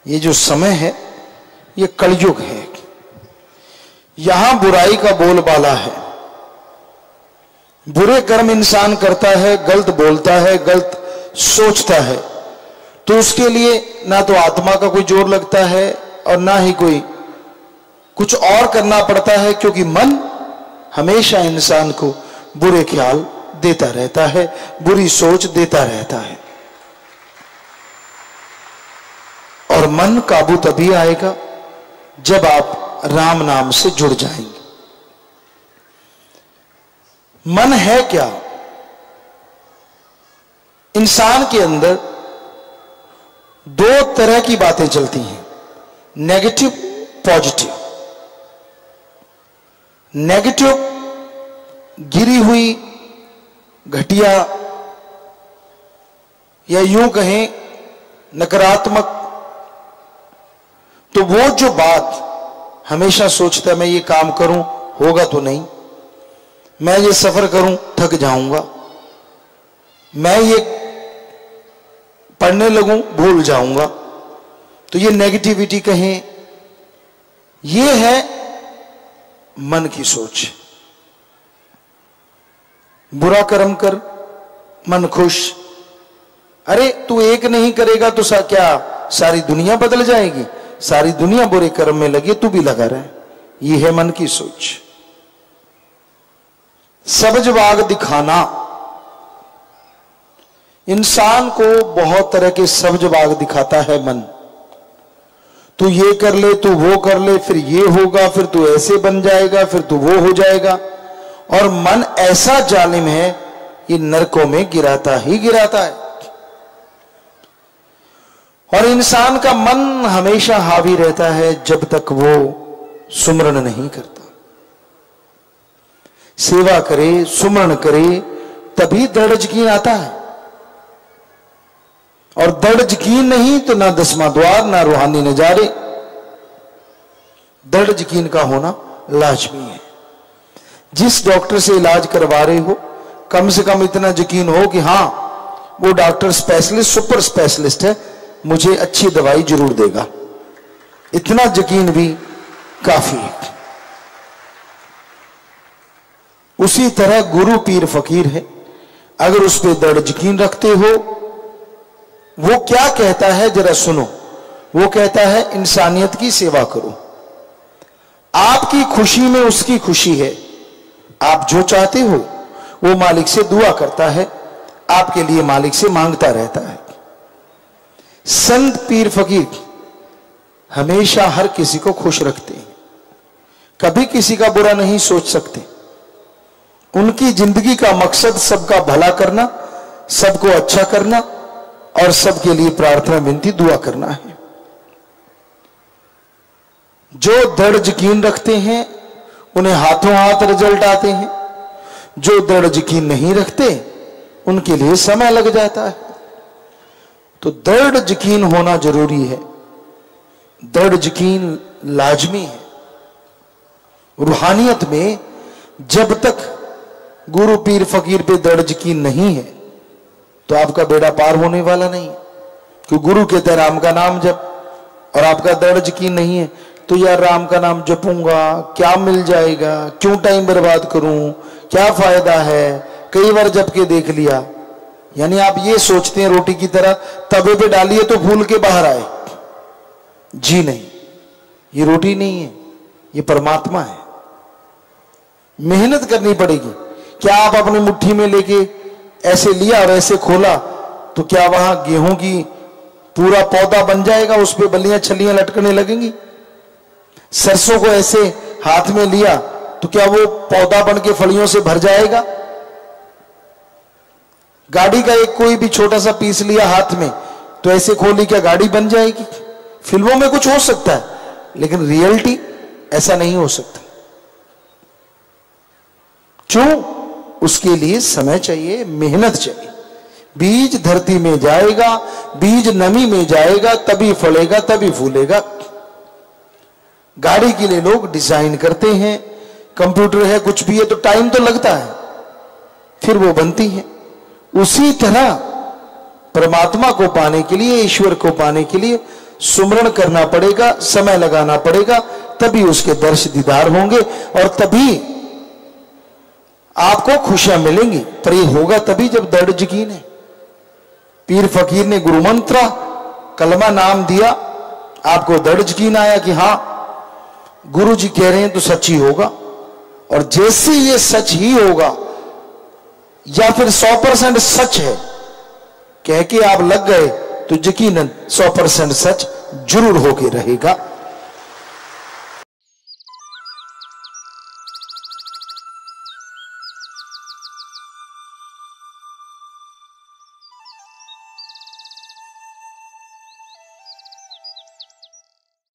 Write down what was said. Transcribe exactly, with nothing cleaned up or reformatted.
ये जो समय है ये कलयुग है। यहां बुराई का बोलबाला है। बुरे कर्म इंसान करता है, गलत बोलता है, गलत सोचता है, तो उसके लिए ना तो आत्मा का कोई जोर लगता है और ना ही कोई कुछ और करना पड़ता है, क्योंकि मन हमेशा इंसान को बुरे ख्याल देता रहता है, बुरी सोच देता रहता है। और मन काबू तभी आएगा जब आप राम नाम से जुड़ जाएंगे। मन है क्या? इंसान के अंदर दो तरह की बातें चलती हैं, नेगेटिव, पॉजिटिव। नेगेटिव गिरी हुई, घटिया, या यूं कहें नकारात्मक। तो वो जो बात हमेशा सोचता है मैं ये काम करूं होगा तो नहीं, मैं ये सफर करूं थक जाऊंगा, मैं ये पढ़ने लगूं भूल जाऊंगा, तो ये नेगेटिविटी कहें, ये है मन की सोच। बुरा कर्म कर, मन खुश। अरे तू एक नहीं करेगा तो सा क्या सारी दुनिया बदल जाएगी? सारी दुनिया बुरे कर्म में लगी, तू भी लगा रहे। ये है मन की सोच। सब्जबाग दिखाना। इंसान को बहुत तरह के सब्जबाग दिखाता है मन। तू ये कर ले, तू वो कर ले, फिर ये होगा, फिर तू ऐसे बन जाएगा, फिर तू वो हो जाएगा। और मन ऐसा जालिम है, ये नरकों में गिराता ही गिराता है। और इंसान का मन हमेशा हावी रहता है जब तक वो सुमरण नहीं करता। सेवा करे, सुमरण करे, तभी दृढ़ यकीन आता है। और दृढ़ यकीन नहीं तो ना दसवां द्वार, ना रूहानी नजारे। दृढ़ यकीन का होना लाजमी है। जिस डॉक्टर से इलाज करवा रहे हो, कम से कम इतना यकीन हो कि हां वो डॉक्टर स्पेशलिस्ट, सुपर स्पेशलिस्ट है, मुझे अच्छी दवाई जरूर देगा। इतना यकीन भी काफी है। उसी तरह गुरु पीर फकीर है, अगर उस पर दृढ़ यकीन रखते हो, वो क्या कहता है जरा सुनो। वो कहता है इंसानियत की सेवा करो। आपकी खुशी में उसकी खुशी है। आप जो चाहते हो वो मालिक से दुआ करता है, आपके लिए मालिक से मांगता रहता है। संत पीर फकीर हमेशा हर किसी को खुश रखते हैं, कभी किसी का बुरा नहीं सोच सकते। उनकी जिंदगी का मकसद सबका भला करना, सबको अच्छा करना और सबके लिए प्रार्थना विनती दुआ करना है। जो दृढ़ यकीन रखते हैं उन्हें हाथों हाथ रिजल्ट आते हैं। जो दृढ़ यकीन नहीं रखते उनके लिए समय लग जाता है। तो दृढ़ यकीन होना जरूरी है। दृढ़ यकीन लाजमी है। रूहानियत में जब तक गुरु पीर फकीर पे दृढ़ यकीन नहीं है तो आपका बेड़ा पार होने वाला नहीं। क्योंकि गुरु कहते हैं राम का नाम जप, और आपका दृढ़ यकीन नहीं है तो यार राम का नाम जपूंगा, क्या मिल जाएगा, क्यों टाइम बर्बाद करूं, क्या फायदा है, कई बार जप के देख लिया। यानी आप ये सोचते हैं रोटी की तरह तवे पे डालिए तो फूल के बाहर आए। जी नहीं, ये रोटी नहीं है, ये परमात्मा है। मेहनत करनी पड़ेगी। क्या आप अपनी मुट्ठी में लेके ऐसे लिया और ऐसे खोला तो क्या वहां गेहूं की पूरा पौधा बन जाएगा, उस पे बल्लियां छलियां लटकने लगेंगी? सरसों को ऐसे हाथ में लिया तो क्या वो पौधा बन के फलियों से भर जाएगा? गाड़ी का एक कोई भी छोटा सा पीस लिया हाथ में तो ऐसे खोली, क्या गाड़ी बन जाएगी? फिल्मों में कुछ हो सकता है, लेकिन रियलिटी ऐसा नहीं हो सकता। क्यों? उसके लिए समय चाहिए, मेहनत चाहिए। बीज धरती में जाएगा, बीज नमी में जाएगा, तभी फलेगा, तभी फूलेगा। गाड़ी के लिए लोग डिजाइन करते हैं, कंप्यूटर है, कुछ भी है, तो टाइम तो लगता है, फिर वो बनती है। उसी तरह परमात्मा को पाने के लिए, ईश्वर को पाने के लिए सुमरण करना पड़ेगा, समय लगाना पड़ेगा, तभी उसके दर्श दीदार होंगे और तभी आपको खुशियां मिलेंगी। पर ये होगा तभी जब दृढ़ यकीन है। पीर फकीर ने गुरु मंत्रा कलमा नाम दिया, आपको दृढ़ यकीन आया कि हां गुरु जी कह रहे हैं तो सच ही होगा, और जैसे ये सच ही होगा या फिर सौ परसेंट सच है कह के आप लग गए तो यकीनन सौ परसेंट सच जरूर होके रहेगा।